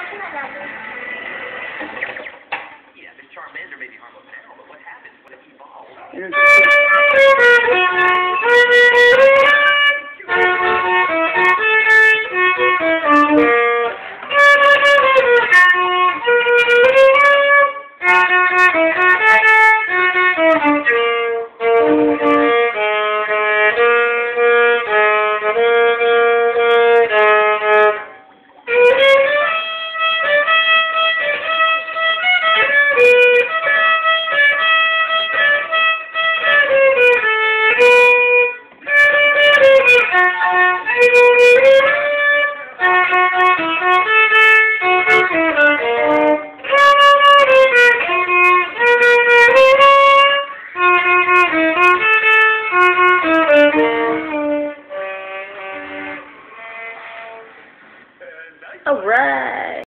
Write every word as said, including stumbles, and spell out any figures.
Yeah, this Charmander may be harmless now, but what happens when it evolves? All right.